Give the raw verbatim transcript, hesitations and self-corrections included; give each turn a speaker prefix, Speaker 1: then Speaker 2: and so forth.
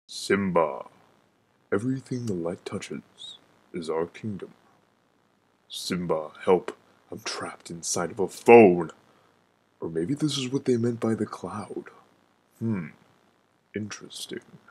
Speaker 1: Simba, everything the light touches is our kingdom. Simba, help! I'm trapped inside of a phone! Or maybe this is what they meant by the cloud. Hmm, interesting.